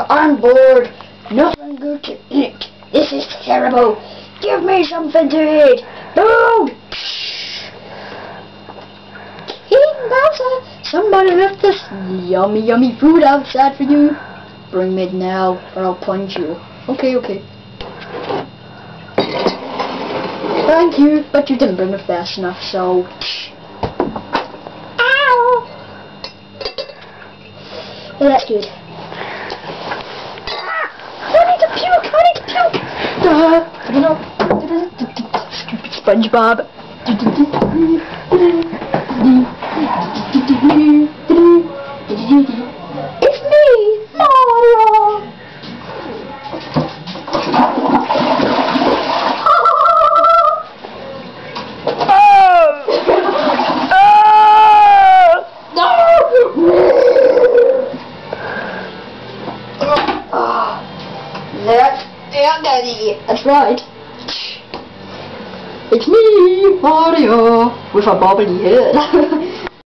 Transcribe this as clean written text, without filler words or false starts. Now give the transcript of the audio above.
I'm bored. Nothing good to eat. This is terrible. Give me something to eat. Food! King Bowser, somebody left this yummy food outside for you. Bring it now, or I'll punch you. Okay. Thank you, but you didn't bring it fast enough, so... Ow! Oh, that's good. I need to puke! Stupid SpongeBob. It's me, Mario! That's right. It's me, Mario, with a bobbly head.